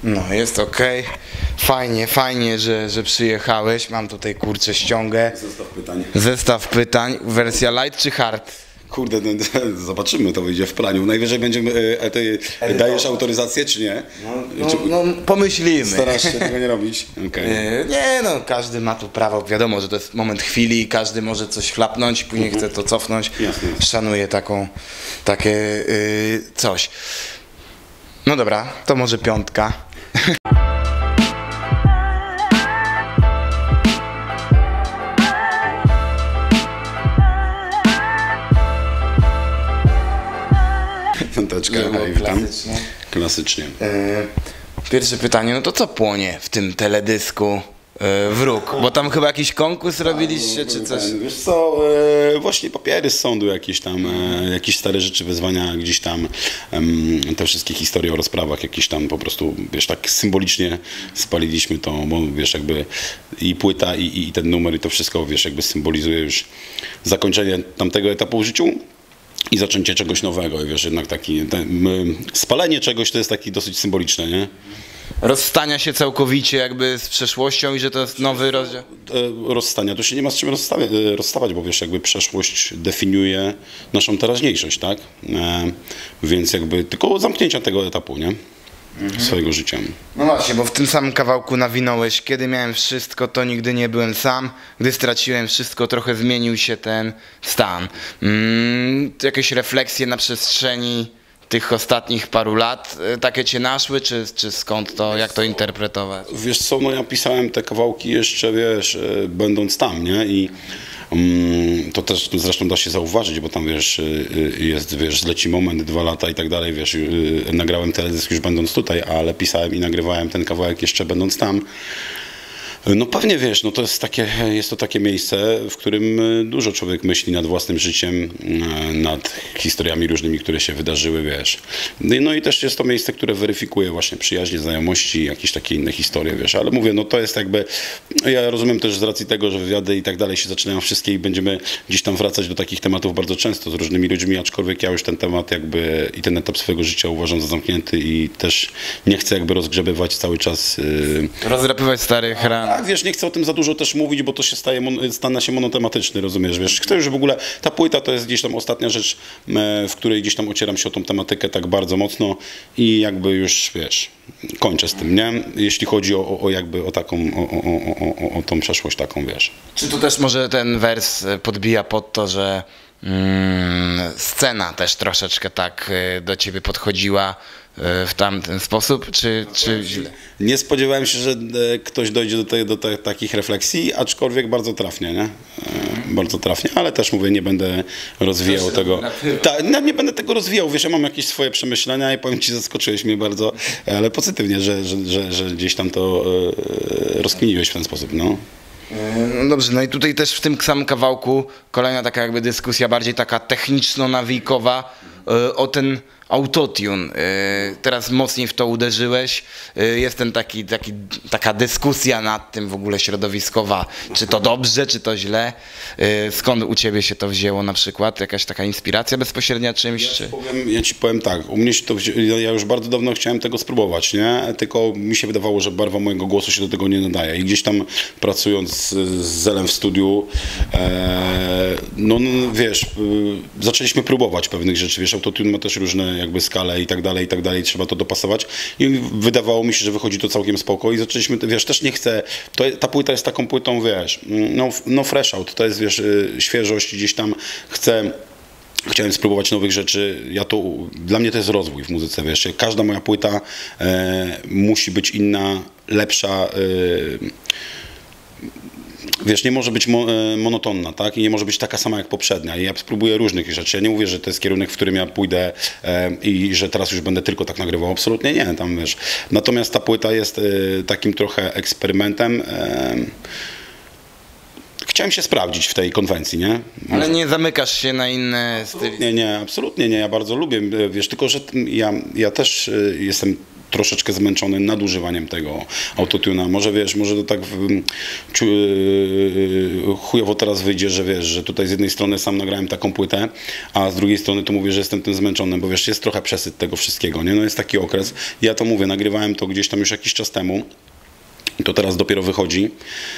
No, jest okej. Fajnie, że przyjechałeś. Mam tutaj, kurczę, ściągę. Zestaw pytań. Wersja light czy hard? Kurde, no, zobaczymy, to wyjdzie w praniu. Najwyżej będziemy... Ty dajesz autoryzację, czy nie? No, pomyślimy. Starasz się tego nie robić? Okay. Nie, no, każdy ma tu prawo. Wiadomo, że to jest moment chwili. Każdy może coś chlapnąć, później chce to cofnąć. Jasne. Szanuję takie coś. No dobra, to może 5. Piąteczka, Klasycznie. Klasycznie. Pierwsze pytanie, no to co płonie w tym teledysku Wróg? Bo tam chyba jakiś konkurs robiliście, czy coś? Wiesz co, właśnie papiery z sądu jakieś tam, jakieś stare rzeczy, wyzwania gdzieś tam, te wszystkie historie o rozprawach jakieś tam po prostu, wiesz, tak symbolicznie spaliliśmy to, bo wiesz, jakby i płyta, i ten numer, i to wszystko, wiesz, jakby symbolizuje już zakończenie tamtego etapu w życiu i zaczęcie czegoś nowego. I wiesz, jednak spalenie czegoś to jest taki dosyć symboliczne, nie? Rozstania się całkowicie jakby z przeszłością i że to jest nowy rozdział? Rozstania, to się nie ma z czym rozstawać, bo wiesz, jakby przeszłość definiuje naszą teraźniejszość, tak? Więc jakby tylko zamknięcia tego etapu, nie? Swojego życia. No właśnie, bo w tym samym kawałku nawinąłeś: kiedy miałem wszystko, to nigdy nie byłem sam, gdy straciłem wszystko, trochę zmienił się ten stan. Jakieś refleksje na przestrzeni tych ostatnich paru lat takie cię naszły, czy skąd to, jak to interpretować? Wiesz co, no ja pisałem te kawałki jeszcze, wiesz, będąc tam, nie? I to też zresztą da się zauważyć, bo tam, wiesz, jest, wiesz, zleci moment, 2 lata i tak dalej, wiesz, nagrałem teledysk już będąc tutaj, ale pisałem i nagrywałem ten kawałek jeszcze będąc tam. No pewnie, wiesz, no to jest to takie miejsce, w którym dużo człowiek myśli nad własnym życiem, nad historiami różnymi, które się wydarzyły, wiesz. No i też jest to miejsce, które weryfikuje właśnie przyjaźnie, znajomości, jakieś takie inne historie, wiesz. Ale mówię, no to jest jakby, ja rozumiem też z racji tego, że wywiady i tak dalej się zaczynają wszystkie i będziemy gdzieś tam wracać do takich tematów bardzo często z różnymi ludźmi, aczkolwiek ja już ten temat jakby i ten etap swojego życia uważam za zamknięty i też nie chcę jakby rozgrzebywać cały czas. Rozdrapywać starych ran. Tak, wiesz, nie chcę o tym za dużo też mówić, bo to się stanie się monotematyczny, rozumiesz, wiesz. Chcę już w ogóle, ta płyta to jest gdzieś tam ostatnia rzecz, w której gdzieś tam ocieram się o tą tematykę tak bardzo mocno i jakby już, wiesz, kończę z tym, nie? Jeśli chodzi o jakby o taką, o tą przeszłość taką, wiesz. Czy tu też może ten wers podbija pod to, że scena też troszeczkę tak do ciebie podchodziła w tamten sposób, czy źle? Nie spodziewałem się, że ktoś dojdzie do takich refleksji, aczkolwiek bardzo trafnie, nie? Bardzo trafnie, ale też mówię, nie będę rozwijał tego. Nie będę tego rozwijał, wiesz, ja mam jakieś swoje przemyślenia i powiem ci, zaskoczyłeś mnie bardzo, ale pozytywnie, że gdzieś tam to rozkminiłeś w ten sposób, no. No dobrze, no i tutaj też w tym samym kawałku kolejna taka jakby dyskusja bardziej taka techniczno-nawikowa o ten autotune. Teraz mocniej w to uderzyłeś. Jest taka dyskusja nad tym w ogóle środowiskowa, czy to dobrze, czy to źle. Skąd u ciebie się to wzięło na przykład? Jakaś taka inspiracja bezpośrednia czymś? Ja ci powiem tak, u mnie się to ja już bardzo dawno chciałem tego spróbować, nie? Tylko mi się wydawało, że barwa mojego głosu się do tego nie nadaje. I gdzieś tam pracując z Zelem w studiu, no wiesz, zaczęliśmy próbować pewnych rzeczy, wiesz, autotune ma też różne jakby skale i tak dalej, trzeba to dopasować i wydawało mi się, że wychodzi to całkiem spoko i zaczęliśmy, wiesz, też nie chcę, ta płyta jest taką płytą, wiesz, no fresh out, to jest, wiesz, świeżość, gdzieś tam chciałem spróbować nowych rzeczy, dla mnie to jest rozwój w muzyce, wiesz, każda moja płyta musi być inna, lepsza, wiesz, nie może być monotonna, tak? I nie może być taka sama jak poprzednia. I ja spróbuję różnych rzeczy. Ja nie mówię, że to jest kierunek, w którym ja pójdę i że teraz już będę tylko tak nagrywał. Absolutnie nie, tam wiesz. Natomiast ta płyta jest takim trochę eksperymentem. Chciałem się sprawdzić w tej konwencji, nie? Ale nie zamykasz się na inne styli? Nie, absolutnie nie. Ja bardzo lubię, wiesz, tylko że ja też jestem troszeczkę zmęczony nadużywaniem tego autotuna. Może wiesz, może to tak chujowo teraz wyjdzie, że wiesz, że tutaj z jednej strony sam nagrałem taką płytę, a z drugiej strony to mówię, że jestem tym zmęczony, bo wiesz, jest trochę przesyt tego wszystkiego, nie? No jest taki okres. Ja to mówię, nagrywałem to gdzieś tam już jakiś czas temu i to teraz dopiero wychodzi.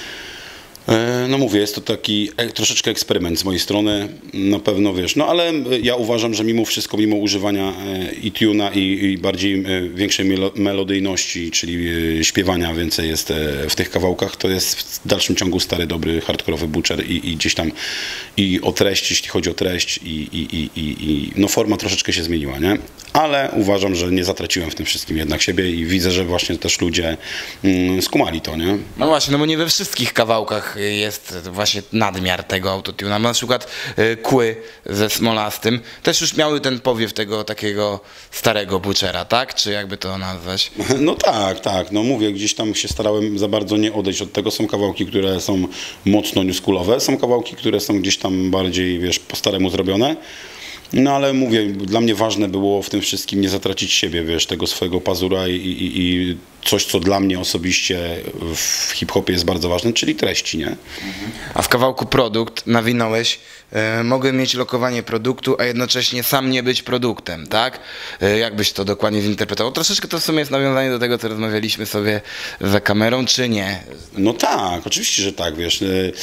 No mówię, jest to taki troszeczkę eksperyment z mojej strony, na pewno wiesz, no ale ja uważam, że mimo wszystko, mimo używania i tuna i bardziej większej melodyjności, czyli śpiewania więcej jest w tych kawałkach, to jest w dalszym ciągu stary, dobry, hardkorowy Butcher i gdzieś tam i o treść, jeśli chodzi o treść no forma troszeczkę się zmieniła, nie? Ale uważam, że nie zatraciłem w tym wszystkim jednak siebie i widzę, że właśnie też ludzie skumali to, nie? No właśnie, no bo nie we wszystkich kawałkach jest właśnie nadmiar tego autotuna. Na przykład Kły ze Smolastym też już miały ten powiew tego takiego starego Butchera, tak? Czy jakby to nazwać? No tak, no mówię, gdzieś tam się starałem za bardzo nie odejść od tego. Są kawałki, które są mocno newschoolowe, są kawałki, które są gdzieś tam bardziej, wiesz, po staremu zrobione. No ale mówię, dla mnie ważne było w tym wszystkim nie zatracić siebie, wiesz, tego swojego pazura i coś, co dla mnie osobiście w hip-hopie jest bardzo ważne, czyli treści, nie? A w kawałku Produkt nawinąłeś, mogę mieć lokowanie produktu, a jednocześnie sam nie być produktem, tak? Jak byś to dokładnie zinterpretował? Troszeczkę to w sumie jest nawiązanie do tego, co rozmawialiśmy sobie za kamerą, czy nie? No tak, oczywiście, że tak, wiesz,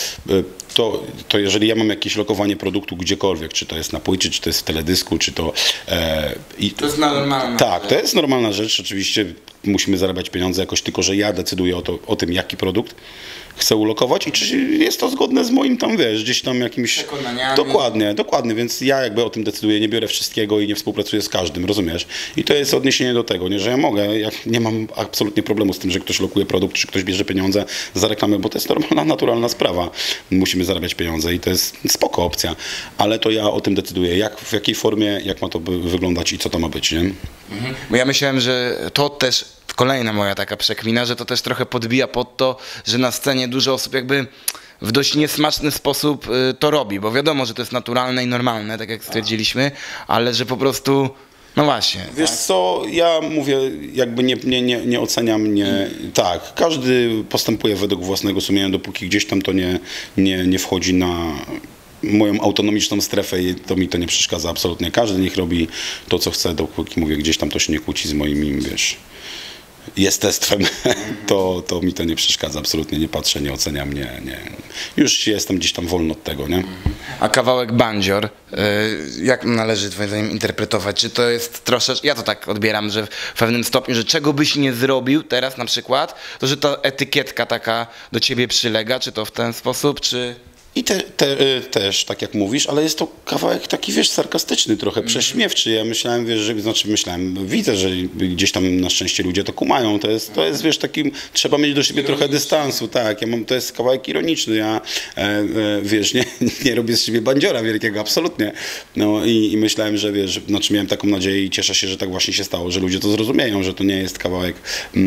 to jeżeli ja mam jakieś lokowanie produktu gdziekolwiek, czy to jest na płycie, czy to jest w teledysku, czy to... To jest normalne. Tak, to jest normalna rzecz, oczywiście musimy zarabiać pieniądze jakoś, tylko że ja decyduję o tym, jaki produkt chcę ulokować i czy jest to zgodne z moim tam, wiesz, gdzieś tam jakimś... Przekonaniami. Dokładnie, więc ja jakby o tym decyduję, nie biorę wszystkiego i nie współpracuję z każdym, rozumiesz? I to jest odniesienie do tego, nie, że ja mogę, jak nie mam absolutnie problemu z tym, że ktoś lokuje produkt, czy ktoś bierze pieniądze za reklamę, bo to jest normalna, naturalna sprawa. Musimy zarabiać pieniądze i to jest spoko opcja, ale to ja o tym decyduję, w jakiej formie, jak ma to wyglądać i co to ma być, nie? Bo ja myślałem, że to też kolejna moja taka przekmina, że to też trochę podbija pod to, że na scenie dużo osób jakby w dość niesmaczny sposób to robi, bo wiadomo, że to jest naturalne i normalne, tak jak stwierdziliśmy, ale że po prostu, no właśnie. Wiesz co, ja mówię, jakby nie oceniam, tak, każdy postępuje według własnego sumienia, dopóki gdzieś tam to nie wchodzi na moją autonomiczną strefę i to mi to nie przeszkadza absolutnie. Każdy niech robi to, co chce, dopóki mówię, gdzieś tam to się nie kłóci z moim, wiesz, jestestwem, to mi to nie przeszkadza absolutnie, nie patrzę, nie oceniam, nie. Już jestem gdzieś tam wolny od tego, nie? A kawałek Bandzior, jak należy twoim zdaniem interpretować? Czy to jest troszeczkę, ja to tak odbieram, że w pewnym stopniu, że czego byś nie zrobił teraz na przykład, to że ta etykietka taka do ciebie przylega, czy to w ten sposób, czy... I też, tak jak mówisz, ale jest to kawałek taki, wiesz, sarkastyczny, trochę prześmiewczy. Ja myślałem, wiesz, widzę, że gdzieś tam na szczęście ludzie to kumają. To jest wiesz, takim, trzeba mieć do siebie trochę dystansu, tak. To jest kawałek ironiczny. Ja, wiesz, nie robię z siebie bandziora wielkiego, absolutnie. No i myślałem, że wiesz, miałem taką nadzieję i cieszę się, że tak właśnie się stało, że ludzie to zrozumieją, że to nie jest kawałek...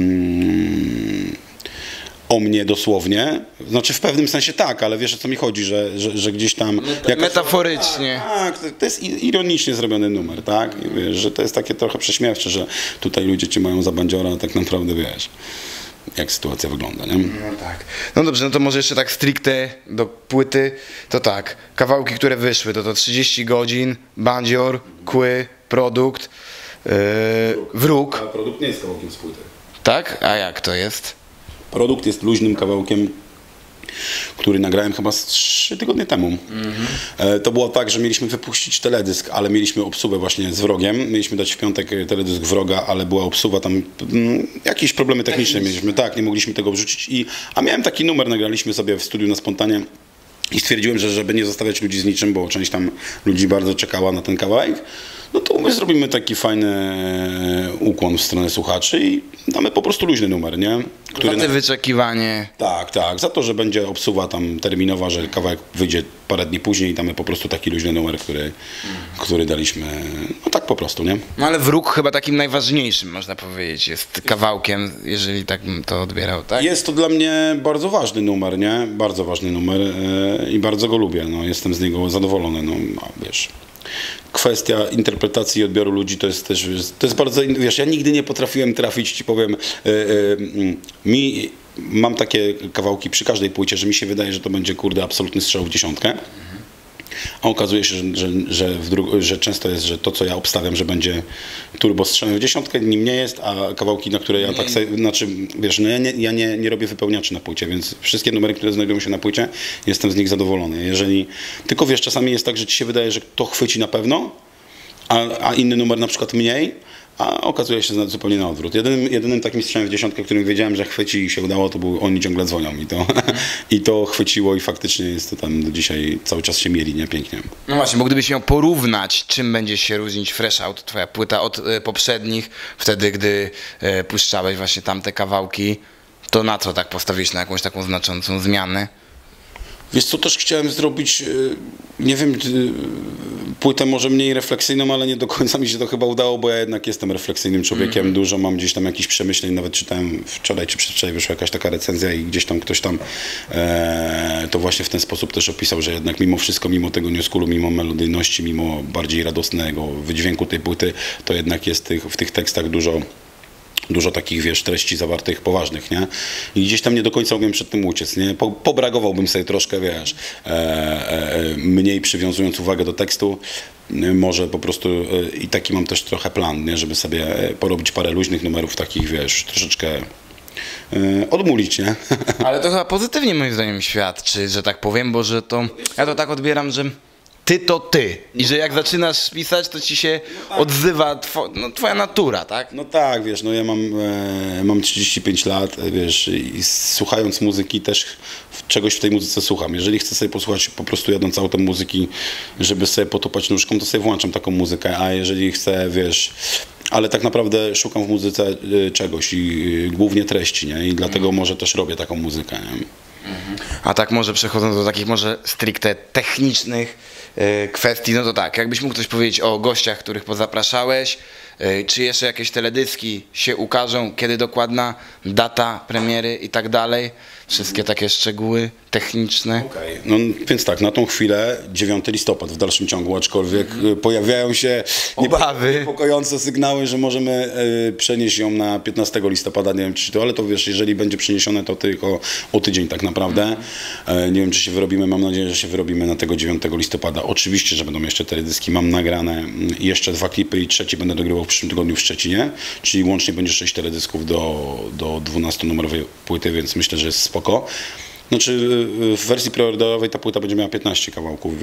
o mnie dosłownie, znaczy w pewnym sensie tak, ale wiesz o co mi chodzi, że gdzieś tam... Metaforycznie. Tak, to jest ironicznie zrobiony numer, tak? I wiesz, że to jest takie trochę prześmiewcze, że tutaj ludzie cię mają za bandziora, a tak naprawdę wiesz, jak sytuacja wygląda, nie? No tak. No dobrze, no to może jeszcze tak stricte do płyty, to tak, kawałki, które wyszły, to 30 godzin, Bandzior, Kły, Produkt, Wróg. A produkt nie jest kawałkiem z płyty. Tak? A jak to jest? Produkt jest luźnym kawałkiem, który nagrałem chyba z 3 tygodnie temu. To było tak, że mieliśmy wypuścić teledysk, ale mieliśmy obsługę właśnie z Wrogiem. Mieliśmy dać w piątek teledysk Wroga, ale była obsługa tam, jakieś problemy techniczne mieliśmy. Tak, nie mogliśmy tego wrzucić. A miałem taki numer, nagraliśmy sobie w studiu na spontanie. I stwierdziłem, że żeby nie zostawiać ludzi z niczym, bo część tam ludzi bardzo czekała na ten kawałek, no to my zrobimy taki fajny ukłon w stronę słuchaczy i damy po prostu luźny numer, nie? Za te wyczekiwanie. Tak, że będzie obsuwa tam terminowa, że kawałek wyjdzie parę dni później i damy po prostu taki luźny numer, który daliśmy, no tak po prostu, nie? No ale Wróg chyba takim najważniejszym, można powiedzieć, jest kawałkiem, jeżeli tak bym to odbierał, tak? Jest to dla mnie bardzo ważny numer, nie? Bardzo ważny numer i bardzo go lubię, no jestem z niego zadowolony, no wiesz. kwestia interpretacji i odbioru ludzi to jest też, to jest bardzo, wiesz, ja nigdy nie potrafiłem trafić, ci powiem, mam takie kawałki przy każdej płycie, że mi się wydaje, że to będzie, kurde, absolutny strzał w dziesiątkę. A okazuje się, że często jest, że to, co ja obstawiam, że będzie turbo strzałem w dziesiątkę, nim nie jest, a kawałki, na które ja tak sobie, znaczy, wiesz, no ja nie robię wypełniaczy na płycie, więc wszystkie numery, które znajdują się na płycie, jestem z nich zadowolony. Jeżeli, tylko wiesz, czasami jest tak, że ci się wydaje, że to chwyci na pewno, a inny numer na przykład mniej, a okazuje się zupełnie na odwrót. Jedynym takim strzałem w dziesiątkę, którym wiedziałem, że chwyci i się udało, to był Oni ciągle dzwonią i to chwyciło i faktycznie jest to tam do dzisiaj, cały czas się mieli, nie? Pięknie. No właśnie, bo gdybyś miał porównać, czym będzie się różnić Fresh Out, twoja płyta od poprzednich, wtedy gdy puszczałeś właśnie tamte kawałki, to na co tak postawiłeś, na jakąś taką znaczącą zmianę? Wiesz co, też chciałem zrobić, nie wiem, płytę może mniej refleksyjną, ale nie do końca mi się to chyba udało, bo ja jednak jestem refleksyjnym człowiekiem, dużo mam gdzieś tam jakichś przemyśleń, nawet czytałem wczoraj czy przedwczoraj wyszła jakaś taka recenzja i gdzieś tam ktoś tam to właśnie w ten sposób też opisał, że jednak mimo wszystko, mimo tego newschoolu, mimo melodyjności, mimo bardziej radosnego wydźwięku tej płyty, to jednak jest w tych tekstach dużo takich, wiesz, treści zawartych, poważnych, nie? I gdzieś tam nie do końca umiem przed tym uciec, nie? Pobragowałbym sobie troszkę, wiesz, mniej przywiązując uwagę do tekstu, może po prostu i taki mam też trochę plan, nie? Żeby sobie porobić parę luźnych numerów takich, wiesz, troszeczkę odmulić, nie? Ale to chyba pozytywnie moim zdaniem świadczy, że tak powiem, bo że to, ja to tak odbieram, że ty to ty. I że jak zaczynasz pisać, to ci się odzywa twoja natura, tak? No tak, wiesz, no ja mam 35 lat, wiesz, i słuchając muzyki też czegoś w tej muzyce słucham. Jeżeli chcę sobie posłuchać po prostu jadąc autem muzyki, żeby sobie potupać nóżką, to sobie włączam taką muzykę, a jeżeli chcę, wiesz, ale tak naprawdę szukam w muzyce czegoś i głównie treści, nie? I dlatego może też robię taką muzykę, nie? A tak może przechodząc do takich może stricte technicznych kwestii, no to tak, jakbyś mógł coś powiedzieć o gościach, których pozapraszałeś, czy jeszcze jakieś teledyski się ukażą, kiedy dokładna data premiery i tak dalej, wszystkie takie szczegóły techniczne. Okay. No więc tak, na tą chwilę 9 listopad w dalszym ciągu, aczkolwiek pojawiają się niepokojące sygnały, że możemy przenieść ją na 15 listopada, nie wiem czy to, ale to wiesz, jeżeli będzie przeniesione, to tylko o tydzień tak naprawdę. Nie wiem czy się wyrobimy, mam nadzieję, że się wyrobimy na tego 9 listopada. Oczywiście, że będą jeszcze teledyski, mam nagrane jeszcze 2 klipy i trzeci będę dogrywał w przyszłym tygodniu w Szczecinie, czyli łącznie będzie 6 teledysków do 12-numerowej płyty, więc myślę, że jest spoko. Znaczy w wersji preorderowej ta płyta będzie miała 15 kawałków,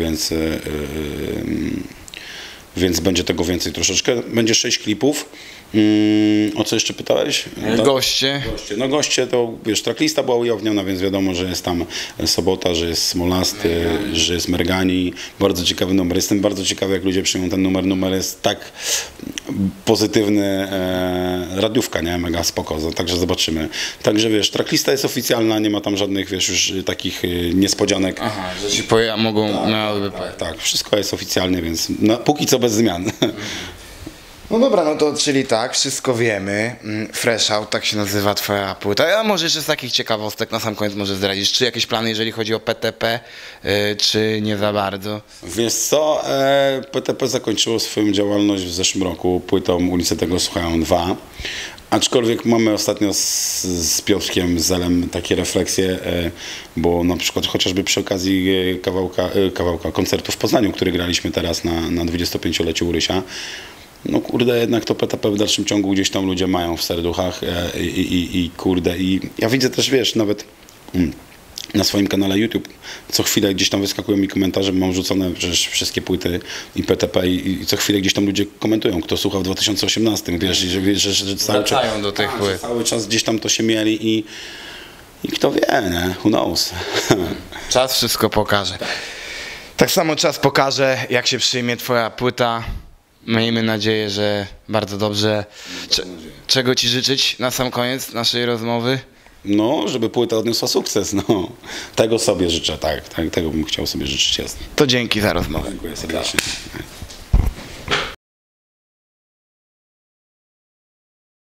więc będzie tego więcej troszeczkę. Będzie 6 klipów. O co jeszcze pytałeś? Goście. No goście to, wiesz, tracklista była ujawniona, więc wiadomo, że jest tam Sobota, że jest Smolasty, że jest Mergani. Bardzo ciekawy numer. Jestem bardzo ciekawy, jak ludzie przyjmą ten numer. Numer jest tak pozytywny, radiówka, nie? Mega spoko, także zobaczymy. Także wiesz, tracklista jest oficjalna, nie ma tam żadnych, wiesz, już takich niespodzianek. Aha, że ci mogą... Tak, wszystko jest oficjalnie, więc póki co bez zmian. No dobra, no to czyli tak, wszystko wiemy. Fresh Out, tak się nazywa twoja płyta. A może jeszcze z takich ciekawostek na sam koniec może zdradzisz, czy jakieś plany, jeżeli chodzi o PTP, czy nie za bardzo? Wiesz co, PTP zakończyło swoją działalność w zeszłym roku płytą Ulice tego słuchają 2. Aczkolwiek mamy ostatnio z Piotrkiem Zelem takie refleksje, bo na przykład chociażby przy okazji koncertu w Poznaniu, który graliśmy teraz na 25-leciu Urysia, no kurde, jednak to PTP w dalszym ciągu gdzieś tam ludzie mają w serduchach i kurde, i ja widzę też, wiesz, nawet na swoim kanale YouTube co chwilę gdzieś tam wyskakują mi komentarze, mam rzucone przecież wszystkie płyty i PTP i co chwilę gdzieś tam ludzie komentują, kto słuchał w 2018, wiesz, że cały czas gdzieś tam to się mieli i kto wie, nie? Who knows? Czas wszystko pokaże. Tak samo czas pokaże, jak się przyjmie twoja płyta. Miejmy nadzieję, że bardzo dobrze. Czego ci życzyć na sam koniec naszej rozmowy? No, żeby płyta odniosła sukces, no. Tego sobie życzę, tak. Tego bym chciał sobie życzyć, jasne. To dzięki za rozmowę. Dziękuję serdecznie.